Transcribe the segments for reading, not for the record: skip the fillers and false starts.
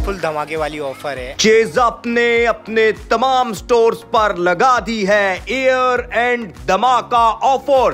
Full धमाके वाली offer है। चेज़अप ने अपने तमाम स्टोर्स पर लगा दी है ईयर एंड धमाका ऑफर,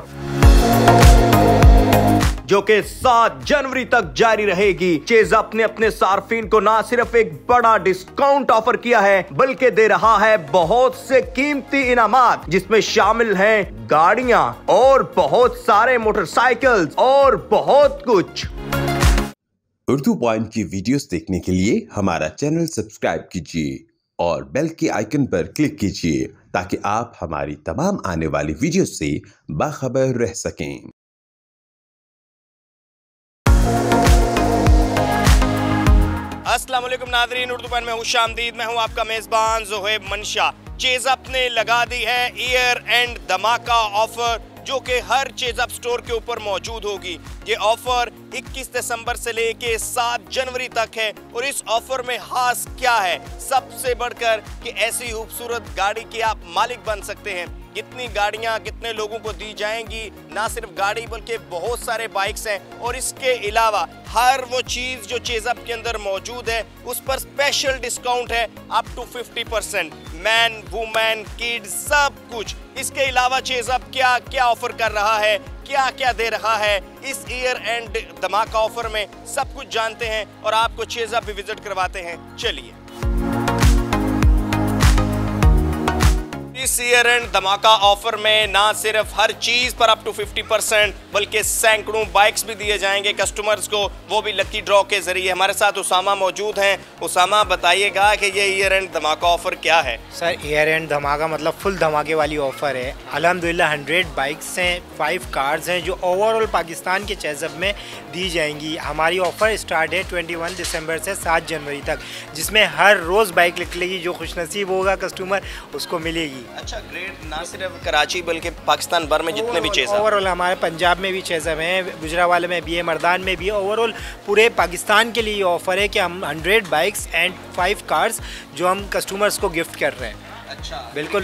जो कि 7 जनवरी तक जारी रहेगी। चेज़अप ने अपने सार्फिन को ना सिर्फ एक बड़ा डिस्काउंट ऑफर किया है, बल्कि दे रहा है बहुत से कीमती इनामात, जिसमें शामिल हैं गाड़ियां और बहुत सारे मोटरसाइकिल्स और बहुत कुछ। उर्दू पॉइंट की वीडियोस देखने के लिए हमारा चैनल सब्सक्राइब कीजिए और बेल के आइकन पर क्लिक कीजिए ताकि आप हमारी तमाम आने वाली वीडियोस से बाखबर रह सकें। अस्सलाम वालेकुम नाज़रीन, उर्दू पॉइंट में खुशामदीद। मैं हूं आपका मेज़बान ज़ोहेब मंशा। चेज़अप ने लगा दी है ईयर एंड धमाका ऑफर, जो कि हर चेज़अप स्टोर के ऊपर मौजूद होगी। ये ऑफर 21 दिसंबर से लेके 7 जनवरी तक है। और इस ऑफर में खास क्या है, सबसे बढ़कर कि ऐसी खूबसूरत गाड़ी के आप मालिक बन सकते हैं। कितनी गाड़ियां कितने लोगों को दी जाएंगी, ना सिर्फ गाड़ी बल्कि बहुत सारे बाइक्स हैं। और इसके अलावा हर वो चीज़ जो चेज़अप के अंदर मौजूद है उस पर स्पेशल डिस्काउंट है up to 50%। Man women kids सब कुछ। इसके अलावा चेज़अप क्या क्या ऑफर कर रहा है, क्या क्या दे रहा है इस ईयर एंड धमाका ऑफर में, सब कुछ जानते हैं और आपको चेज़अप भी विजिट करवाते हैं। चलिए, इस ईयर एंड धमाका ऑफर में ना सिर्फ हर चीज पर अप टू 50% बल्कि सैकड़ों बाइक्स भी दिए जाएंगे कस्टमर्स को, वो भी लकी ड्रॉ के जरिए। हमारे साथ उसामा मौजूद हैं। उसामा, बताइएगा कि ये ईयर एंड धमाका ऑफर क्या है? सर, ईयर एंड धमाका मतलब फुल धमाके वाली ऑफर है। अल्हम्दुलिल्लाह 100 बाइक्स हैं, 5 कार्स हैं जो ओवरऑल पाकिस्तान के चेज़अप में दी जाएंगी। हमारी ऑफर स्टार्ट है 21 दिसंबर से 7 जनवरी तक, जिसमें हर रोज़ बाइक निकलेगी। जो खुशनसीब होगा कस्टमर उसको मिलेगी। अच्छा, ग्रेट। ना सिर्फ कराची बल्कि पाकिस्तान भर में जितने भी चेज़अप, ओवरऑल हमारे पंजाब में भी चेज़अप हैं, गुजरावाला में भी है, मर्दान में भी है। ओवरऑल पूरे पाकिस्तान के लिए ऑफर है कि हम 100 बाइक्स एंड 5 कार्स जो हम कस्टमर्स को गिफ्ट कर रहे हैं। अच्छा, बिल्कुल।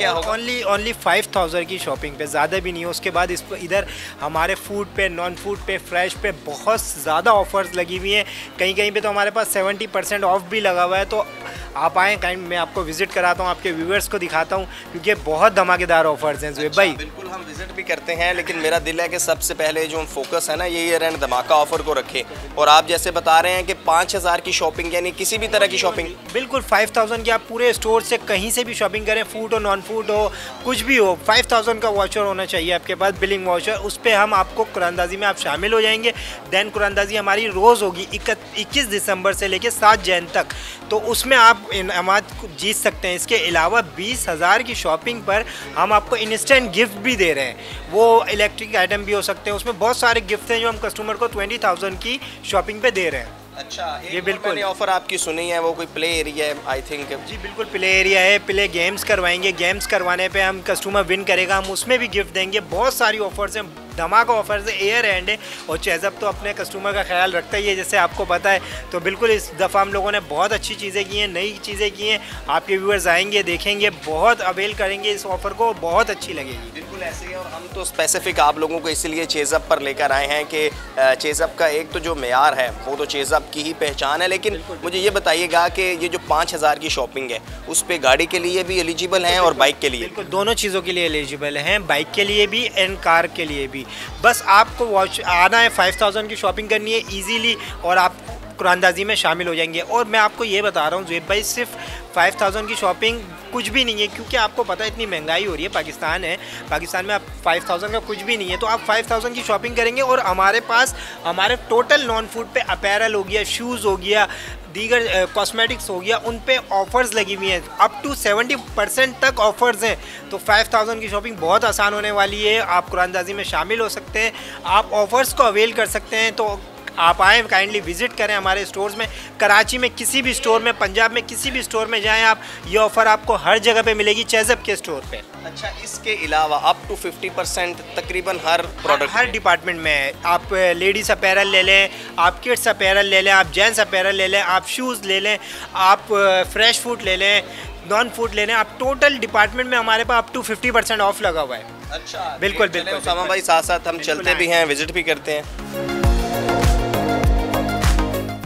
ओनली 5000 की शॉपिंग पे, ज़्यादा भी नहीं है। उसके बाद इस इधर हमारे फूड पे, नॉन फूड पे, फ्रेश पे बहुत ज़्यादा ऑफर्स लगी हुई हैं। कहीं कहीं पे तो हमारे पास 70% ऑफ भी लगा हुआ है। तो आप आएँ, कहीं मैं आपको विजिट कराता हूँ, आपके व्यूवर्स को दिखाता हूँ, क्योंकि बहुत धमाकेदार ऑफर्स हैं ज़ुहैब भाई। बिल्कुल, हम विजिट भी करते हैं, लेकिन मेरा दिल है कि सबसे पहले जो हम फोकस है ना, ये ईयर एंड धमाका ऑफर को रखें। और आप जैसे बता रहे हैं कि 5000 की शॉपिंग, यानी किसी भी तरह की शॉपिंग, बिल्कुल 5000 की आप पूरे स्टोर से कहीं से भी शॉपिंग करें, फूड हो नॉन फूड हो कुछ भी हो, 5000 का वाउचर होना चाहिए आपके पास, बिलिंग वाउचर। उस पर हम आपको कुरानदाजी में आप शामिल हो जाएंगे। देन कुरानदाजी हमारी रोज़ होगी 21 दिसंबर से लेकर 7 जन तक, तो उसमें आप इनामात जीत सकते हैं। इसके अलावा 20,000 की शॉपिंग पर हम आपको इंस्टेंट गिफ्ट भी दे रहे हैं। वो इलेक्ट्रिक आइटम भी हो सकते हैं, उसमें बहुत सारे गिफ्ट हैं जो हम कस्टमर को 20,000 की शॉपिंग पे दे रहे हैं। अच्छा, ये बिल्कुल मैंने ऑफर आपकी सुनी है, वो कोई प्ले एरिया है आई थिंक? जी बिल्कुल, प्ले एरिया है। प्ले गेम्स करवाएंगे, गेम्स करवाने पे हम कस्टमर विन करेगा, हम उसमें भी गिफ्ट देंगे। बहुत सारी ऑफर्स हैं, धमाका ऑफर्स है, एयर एंड है। और चेज़अप तो अपने कस्टमर का ख्याल रखता ही है, जैसे आपको पता है। तो बिल्कुल इस दफ़ा हम लोगों ने बहुत अच्छी चीज़ें की हैं, नई चीज़ें की हैं। आपके व्यूअर्स आएंगे, देखेंगे, बहुत अवेल करेंगे इस ऑफ़र को, बहुत अच्छी लगेगी। बिल्कुल ऐसे ही। और हम तो स्पेसिफिक आप लोगों को इसीलिए चेज़अप पर लेकर आए हैं कि चेज़अप का एक तो जो मेयार है वो तो चेज़अप की ही पहचान है। लेकिन मुझे ये बताइएगा कि ये जो 5000 की शॉपिंग है उस पर गाड़ी के लिए भी एलिजिबल हैं और बाइक के लिए? बिल्कुल, दोनों चीज़ों के लिए एलिजिबल हैं, बाइक के लिए भी एंड कार के लिए भी। बस आपको वॉच आना है, 5000 की शॉपिंग करनी है ईजीली, और आप कुरानदाजी में शामिल हो जाएंगे। और मैं आपको ये बता रहा हूँ ज़ुहैब भाई, सिर्फ 5000 की शॉपिंग कुछ भी नहीं है, क्योंकि आपको पता है इतनी महंगाई हो रही है, पाकिस्तान है, पाकिस्तान में आप 5000 का कुछ भी नहीं है। तो आप 5000 की शॉपिंग करेंगे और हमारे पास हमारे टोटल नॉन फूड पे अपैरल हो गया, शूज़ हो गया, दीगर कॉस्मेटिक्स हो गया, उन पे ऑफ़र्स लगी हुई हैं, अप टू 70% तक ऑफ़र्स हैं। तो 5000 की शॉपिंग बहुत आसान होने वाली है। आप कुरानदाजी में शामिल हो सकते हैं, आप ऑफ़र्स को अवेल कर सकते हैं। तो आप आएँ, काइंडली विज़िट करें हमारे स्टोर्स में। कराची में किसी भी स्टोर में, पंजाब में किसी भी स्टोर में जाएं आप, ये ऑफ़र आपको हर जगह पे मिलेगी चेज़अप के स्टोर पे। अच्छा, इसके अलावा अप टू 50% तकरीबन हर प्रोडक्ट, हर डिपार्टमेंट में है। आप लेडीज़ अपैरल ले लें, आप किड्स अपैरल ले लें, आप जेंट्स अपैरल ले लें, आप शूज़ ले लें, आप फ्रेश फूड ले लें, नॉन फूड ले लें, आप टोटल डिपार्टमेंट में हमारे पास अप टू 50% ऑफ लगा हुआ है। अच्छा, बिल्कुल बिल्कुल। उसामा भाई, साथ साथ हम चलते भी हैं, विजिट भी करते हैं।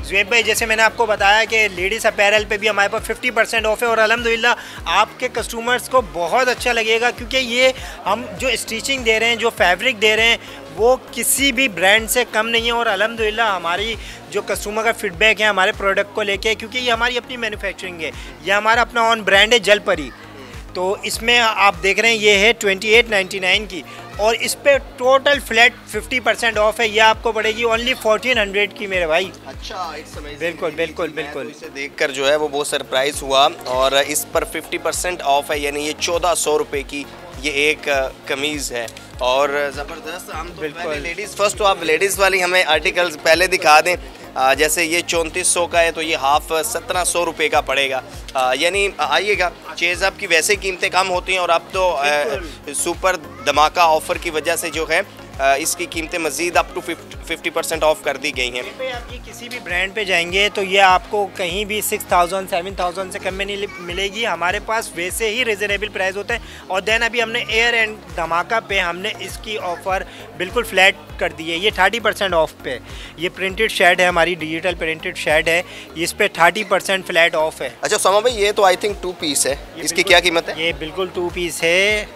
ज़ुहैब भाई, जैसे मैंने आपको बताया कि लेडीज़ अपैरल पे भी हमारे पास 50% ऑफ है और अल्हम्दुलिल्लाह आपके कस्टमर्स को बहुत अच्छा लगेगा, क्योंकि ये हम जो स्टिचिंग दे रहे हैं, जो फैब्रिक दे रहे हैं, वो किसी भी ब्रांड से कम नहीं है। और अल्हम्दुलिल्लाह हमारी जो कस्टमर का फीडबैक है हमारे प्रोडक्ट को लेके, क्योंकि ये हमारी अपनी मैन्युफैक्चरिंग है, ये हमारा अपना ऑन ब्रांड है जलपरी। तो इसमें आप देख रहे हैं ये है 2899 की, और इस पे टोटल फ्लैट 50% ऑफ है। ये आपको पड़ेगी ओनली 1400 की मेरे भाई। अच्छा, इट्स अमेजिंग। बिल्कुल बिल्कुल बिल्कुल। इसे देखकर जो है वो बहुत सरप्राइज हुआ, और इस पर 50% ऑफ है, यानी ये 1400 रुपये की ये एक कमीज़ है, और ज़बरदस्त। हम तो पहले लेडीज़ फर्स्ट, तो आप लेडीज़ वाली हमें आर्टिकल्स पहले दिखा दें। जैसे ये 3400 का है, तो ये हाफ 1700 रुपये का पड़ेगा। यानी आइएगा, चेज़अप की वैसे कीमतें कम होती हैं, और अब तो सुपर धमाका ऑफ़र की वजह से जो है इसकी कीमतें मज़ीद अप टू 50% ऑफ कर दी गई हैं। आप ये किसी भी ब्रांड पे जाएंगे तो ये आपको कहीं भी 6000 7000 से कम में नहीं मिलेगी। हमारे पास वैसे ही रिजनेबल प्राइस होते हैं। और देन अभी हमने एयर एंड धमाका पे हमने इसकी ऑफ़र बिल्कुल फ्लैट कर दी है। ये 30% ऑफ पे, ये प्रिंटेड शर्ट है, हमारी डिजिटल प्रिंटेड शर्ट है, इस पे 30% फ्लैट ऑफ है। अच्छा समा भाई, ये तो आई थिंक 2 पीस है, इसकी क्या कीमत है? ये बिल्कुल 2 पीस है,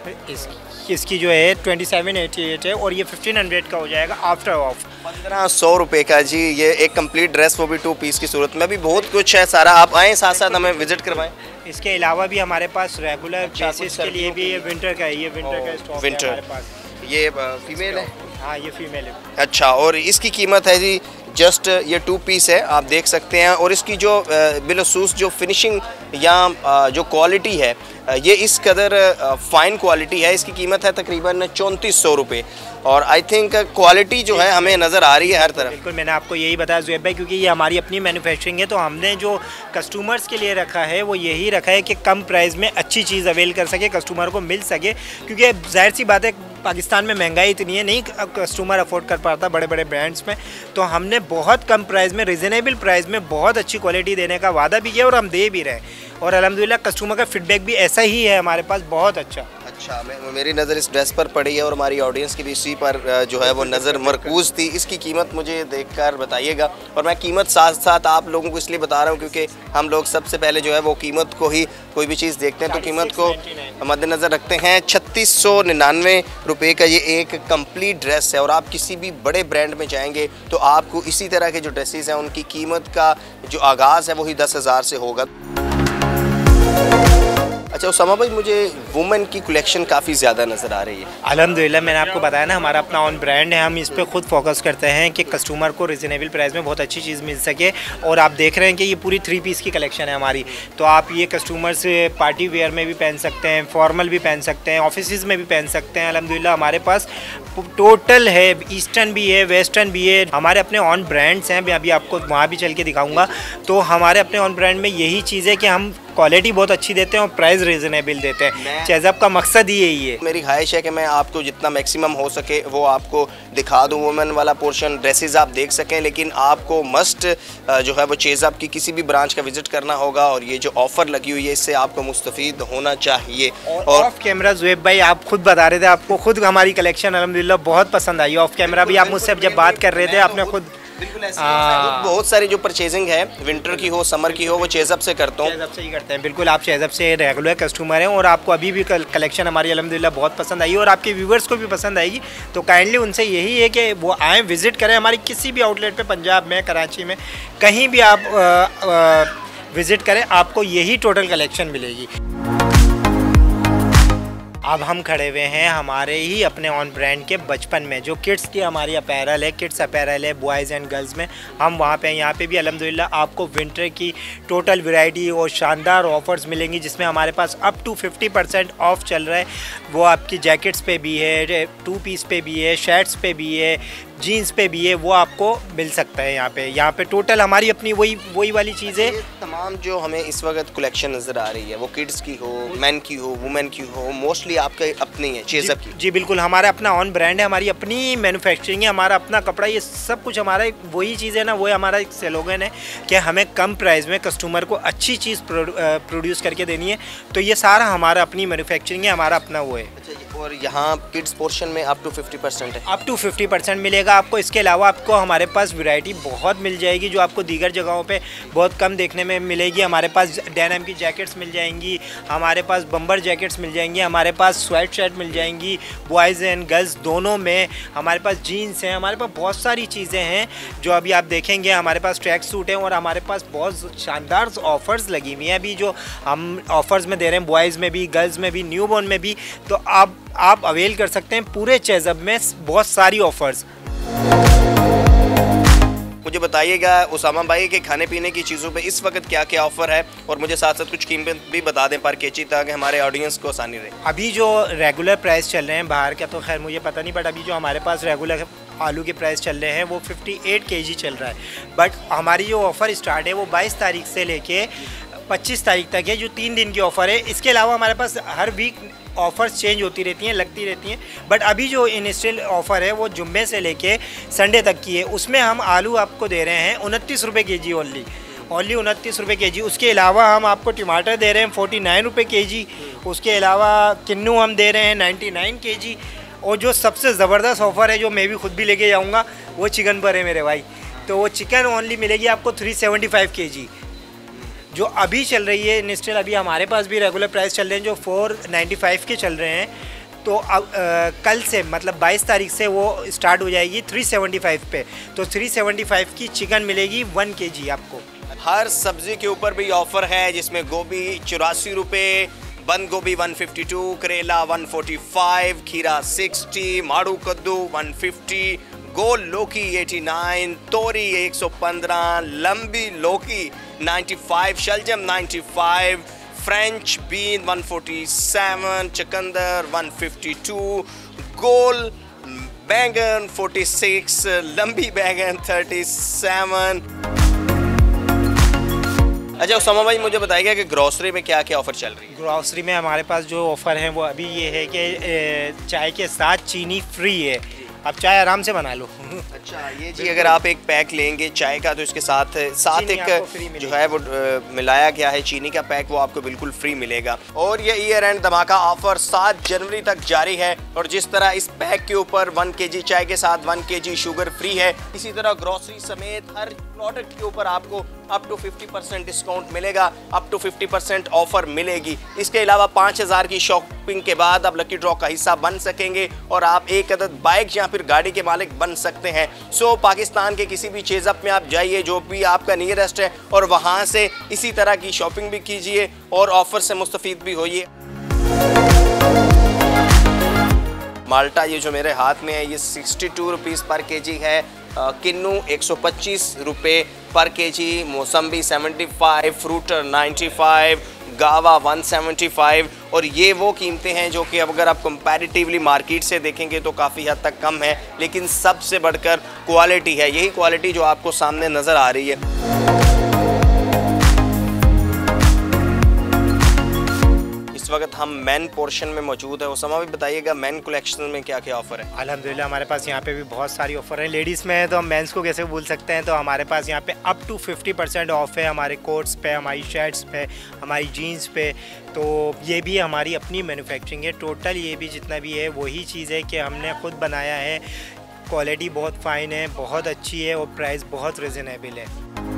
इसकी जो है 2788 है, और ये 1500 का हो जाएगा आफ्टर ऑफ। 1500 रुपये का जी, ये एक कंप्लीट ड्रेस, वो भी 2 पीस की सूरत में। अभी बहुत कुछ है सारा, आप आएँ साथ साथ हमें विजिट करवाएं। इसके अलावा भी हमारे पास रेगुलर बेसिस के लिए भी ये विंटर का है, ये विंटर का स्टॉक है हमारे पास। ये फीमेल है? हाँ, ये फीमेल है। अच्छा, और इसकी कीमत है जी जस्ट ये 2 पीस है, आप देख सकते हैं। और इसकी जो बिलखसूस जो फिनिशिंग या जो क्वालिटी है, ये इस कदर फ़ाइन क्वालिटी है। इसकी कीमत है तकरीबन 3400 रुपये, और आई थिंक क्वालिटी जो है हमें नज़र आ रही है हर तरफ। बिल्कुल, मैंने आपको यही बताया ज़ुहैब भाई, क्योंकि ये हमारी अपनी मैन्युफैक्चरिंग है, तो हमने जो कस्टमर्स के लिए रखा है वो यही रखा है कि कम प्राइस में अच्छी चीज़ अवेल कर सके, कस्टमर को मिल सके। क्योंकि जाहिर सी बात है, पाकिस्तान में महंगाई इतनी है, नहीं कस्टमर अफोर्ड कर पाता बड़े बड़े ब्रांड्स में, तो हमने बहुत कम प्राइस में, रिजनेबल प्राइस में बहुत अच्छी क्वालिटी देने का वादा भी किया, और हम दे भी रहे हैं। और अल्हम्दुलिल्लाह कस्टमर का फीडबैक भी ऐसा ही है हमारे पास, बहुत अच्छा। अच्छा, मेरी नज़र इस ड्रेस पर पड़ी है, और हमारी ऑडियंस की भी इसी पर जो है वो नज़र मरकूज़ थी। इसकी कीमत मुझे देखकर बताइएगा, और मैं कीमत साथ साथ आप लोगों को इसलिए बता रहा हूँ क्योंकि हम लोग सबसे पहले जो है वो कीमत को ही कोई भी चीज़ देखते हैं, तो कीमत को मद्देनज़र रखते हैं। 3699 रुपये का ये एक कंप्लीट ड्रेस है, और आप किसी भी बड़े ब्रांड में जाएंगे तो आपको इसी तरह के जो ड्रेसेस हैं उनकी कीमत का जो आगाज़ है वही 10,000 से होगा। अच्छा उसामा भाई, मुझे वुमेन की कलेक्शन काफ़ी ज़्यादा नज़र आ रही है। अल्हम्दुलिल्लाह, मैंने आपको बताया ना, हमारा अपना ऑन ब्रांड है, हम इस पे खुद फोकस करते हैं कि कस्टमर को रिजनेबल प्राइस में बहुत अच्छी चीज़ मिल सके। और आप देख रहे हैं कि ये पूरी 3 पीस की कलेक्शन है हमारी, तो आप ये कस्टमर से पार्टी वेयर में भी पहन सकते हैं, फॉर्मल भी पहन सकते हैं, ऑफिस में भी पहन सकते हैं। अल्हम्दुलिल्लाह हमारे पास टोटल है, ईस्टर्न भी है, वेस्टर्न भी है, हमारे अपने ऑन ब्रांड्स हैं। मैं अभी आपको वहाँ भी चल के दिखाऊँगा। तो हमारे अपने ऑन ब्रांड में यही चीज़ है कि हम क्वालिटी बहुत अच्छी देते हैं और प्राइस रिजनेबल देते हैं। चेज़अप का मकसद ही यही है। मेरी ख्वाहिश है कि मैं आपको जितना मैक्सिमम हो सके वो आपको दिखा दूँ, वुमेन वाला पोर्शन, ड्रेसेस आप देख सकें, लेकिन आपको मस्ट जो है वो चेज़अप की किसी भी ब्रांच का विजिट करना होगा, और ये जो ऑफ़र लगी हुई है इससे आपको मुस्तफ़ीद होना चाहिए। और ऑफ कैमरा ज़ुहैब भाई आप खुद बता रहे थे, आपको खुद हमारी कलेक्शन अल्हम्दुलिल्लाह बहुत पसंद आई। ऑफ कैमरा भी आप मुझसे जब बात कर रहे थे, आपने खुद बिल्कुल ऐसे बहुत सारी जो परचेजिंग है, विंटर की हो, समर की हो, वो चेज़अप से करता हूँ। चेज़अप से ही करते हैं, बिल्कुल। आप चेज़अप से रेगुलर कस्टमर हैं, और आपको अभी भी कलेक्शन हमारी अल्हम्दुलिल्लाह बहुत पसंद आई, और आपके व्यूवर्स को भी पसंद आएगी। तो काइंडली उनसे यही है कि वो आएँ, विज़िट करें हमारी किसी भी आउटलेट पे, पंजाब में, कराची में, कहीं भी आप विज़िट करें, आपको यही टोटल कलेक्शन मिलेगी। अब हम खड़े हुए हैं हमारे ही अपने ऑन ब्रांड के बचपन में, जो किड्स की हमारी अपैरल है, किड्स अपैरल है बॉयज़ एंड गर्ल्स में। हम वहाँ पे, यहाँ पे भी अल्हम्दुलिल्लाह आपको विंटर की टोटल वैरायटी और शानदार ऑफ़र्स मिलेंगी, जिसमें हमारे पास अप टू 50% ऑफ चल रहा है। वो आपकी जैकेट्स पे भी है, 2 पीस पे भी है, शर्ट्स पे भी है, जीन्स पे भी है, वो आपको मिल सकता है यहाँ पे टोटल हमारी अपनी वही वाली चीज़ें। तमाम जो हमें इस वक्त कलेक्शन नज़र आ रही है, वो किड्स की हो, मैन की हो, वुमेन की हो, मोस्टली आपके अपनी है चेज़अप की। जी बिल्कुल, हमारा अपना ऑन ब्रांड है, हमारी अपनी मैन्युफैक्चरिंग है, हमारा अपना कपड़ा, ये सब कुछ हमारा वही चीज़ है ना, वो हमारा एक स्लोगन है कि हमें कम प्राइस में कस्टमर को अच्छी चीज़ प्रोड्यूस करके देनी है। तो ये सारा हमारा अपनी मैन्युफैक्चरिंग है, हमारा अपना वो है। और यहाँ किड्स पोर्शन में अप टू 50% है। अप टू 50% मिलेगा मिलेगा आपको। इसके अलावा आपको हमारे पास वैरायटी बहुत मिल जाएगी जो आपको दीगर जगहों पे बहुत कम देखने में मिलेगी। हमारे पास डेनिम की जैकेट्स मिल जाएंगी, हमारे पास बम्बर जैकेट्स मिल जाएंगी, हमारे पास स्वेट शर्ट मिल जाएंगी बॉयज़ एंड गर्ल्स दोनों में, हमारे पास जीन्स हैं, हमारे पास बहुत सारी चीज़ें हैं जो अभी आप देखेंगे। हमारे पास ट्रैक सूट हैं और हमारे पास बहुत शानदार ऑफ़र्स लगी हुई हैं अभी जो हम ऑफ़र्स में दे रहे हैं, बॉयज़ में भी, गर्ल्स में भी, न्यूबॉर्न में भी। तो आप अवेल कर सकते हैं पूरे चेज़अप में बहुत सारी ऑफ़र्स। मुझे बताइएगा उसामा भाई कि खाने पीने की चीज़ों पे इस वक्त क्या क्या ऑफ़र है, और मुझे साथ साथ कुछ कीमत भी बता दें पर केजी ताकि हमारे ऑडियंस को आसानी रहे। अभी जो रेगुलर प्राइस चल रहे हैं बाहर का तो खैर मुझे पता नहीं, बट अभी जो हमारे पास रेगुलर आलू के प्राइस चल रहे हैं वो 58 kg चल रहा है। बट हमारी जो ऑफ़र स्टार्ट है वो 22 तारीख से लेके 25 तारीख तक है, जो 3 दिन की ऑफ़र है। इसके अलावा हमारे पास हर वीक ऑफ़र्स चेंज होती रहती हैं, लगती रहती हैं। बट अभी जो इनिशियल ऑफ़र है वो जुम्मे से लेके संडे तक की है। उसमें हम आलू आपको दे रहे हैं 29 रुपये kg ओनली 29 रुपये kg। उसके अलावा हम आपको टमाटर दे रहे हैं 49 रुपये kg। उसके अलावा किन्नू हम दे रहे हैं 99 kg। और जो सबसे ज़बरदस्त ऑफ़र है जो मैं भी खुद भी लेके जाऊँगा वो चिकन पर है मेरे भाई। तो वो चिकन ओनली मिलेगी आपको 375 kg जो अभी चल रही है इंस्टेल। अभी हमारे पास भी रेगुलर प्राइस चल रहे हैं जो 495 के चल रहे हैं। तो अब कल से मतलब 22 तारीख से वो स्टार्ट हो जाएगी 375 पे। तो 375 की चिकन मिलेगी 1 kg आपको। हर सब्ज़ी के ऊपर भी ऑफ़र है जिसमें गोभी 84 रुपये, बंद गोभी 152, करेला 145, खीरा 60, माड़ू कद्दू 150, गोल लौकी 89, तोरी 115, लंबी लौकी 95, शलजम 95, फ्रेंच बीन 147, चकंदर 152, गोल बैंगन 46, लंबी बैंगन 37। अच्छा उसामा भाई मुझे बताइएगा कि ग्रॉसरी में क्या क्या ऑफ़र चल रही है? ग्रॉसरी में हमारे पास जो ऑफ़र है वो अभी ये है कि चाय के साथ चीनी फ्री है, आप चाय आराम से बना लो। अच्छा ये जी, अगर आप एक पैक लेंगे चाय का तो इसके साथ एक जो है वो मिलाया गया है चीनी का पैक, वो आपको बिल्कुल फ्री मिलेगा। और ये ईयर एंड धमाका ऑफर 7 जनवरी तक जारी है। और जिस तरह इस पैक के ऊपर 1 kg चाय के साथ 1 kg शुगर फ्री है, इसी तरह ग्रोसरी समेत हर प्रोडक्ट के ऊपर आपको अप टू 50% डिस्काउंट मिलेगा, अप टू 50% ऑफर मिलेगी। इसके अलावा 5000 की शॉपिंग के बाद आप लकी ड्रॉ का हिस्सा बन सकेंगे और आप एक अदद बाइक या फिर गाड़ी के मालिक बन सकते हैं। सो पाकिस्तान के किसी भी चेज़अप में आप जाइए जो भी आपका नियरेस्ट है और वहां से इसी तरह की शॉपिंग भी कीजिए और ऑफर से मुस्तफीद भी होइए। माल्टा ये जो मेरे हाथ में है ये 62 रुपीज़ पर केजी है, किन्नू 125 रुपये पर केजी, मौसम्बी 75, फ्रूटर 95, गावा 175। और ये वो कीमतें हैं जो कि अगर आप कंपैरेटिवली मार्केट से देखेंगे तो काफ़ी हद तक कम है, लेकिन सबसे बढ़कर क्वालिटी है, यही क्वालिटी जो आपको सामने नज़र आ रही है। इस वक्त हम मेन पोर्शन में मौजूद है। उसामा भी बताइएगा मेन कलेक्शन में क्या क्या ऑफर है? अल्हम्दुलिल्लाह हमारे पास यहाँ पे भी बहुत सारी ऑफर है। लेडीज़ में है तो हम मेंस को कैसे भूल सकते हैं, तो हमारे पास यहाँ पे अप टू 50% ऑफ है हमारे कोट्स पे, हमारी शर्ट्स पे, हमारी जीन्स पे। तो ये भी हमारी अपनी मैन्युफैक्चरिंग है। टोटल ये भी जितना भी है वही चीज़ है कि हमने खुद बनाया है। क्वालिटी बहुत फ़ाइन है, बहुत अच्छी है और प्राइस बहुत रिजनेबल है।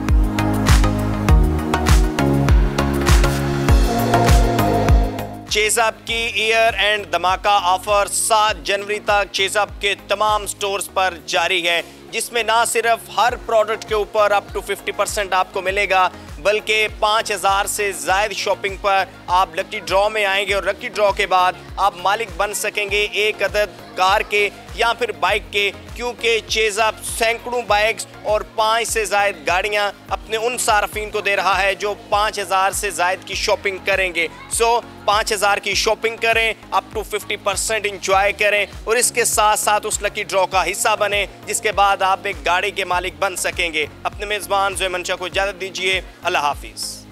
चेज़अप की ईयर एंड धमाका ऑफर 7 जनवरी तक चेज़अप के तमाम स्टोर्स पर जारी है, जिसमें ना सिर्फ हर प्रोडक्ट के ऊपर अप टू 50% आपको मिलेगा, बल्कि 5000 से ज़ायद शॉपिंग पर आप लकी ड्रॉ में आएंगे और लकी ड्रॉ के बाद आप मालिक बन सकेंगे एक अदद कार के या फिर बाइक के, क्योंकि चेज़अप सैकड़ों बाइक्स और 5 से ज़ायद गाड़ियां अपने उन सार्फिन को दे रहा है जो 5000 से ज़ायद की शॉपिंग करेंगे। सो 5000 की शॉपिंग करें, अप टू 50% इंजॉय करें और इसके साथ साथ उस लकी ड्रॉ का हिस्सा बने, जिसके बाद आप एक गाड़ी के मालिक बन सकेंगे। अपने मेज़बान ज़ोहैब मंशा को इजाज़त दीजिए। अल्लाह हाफिज़।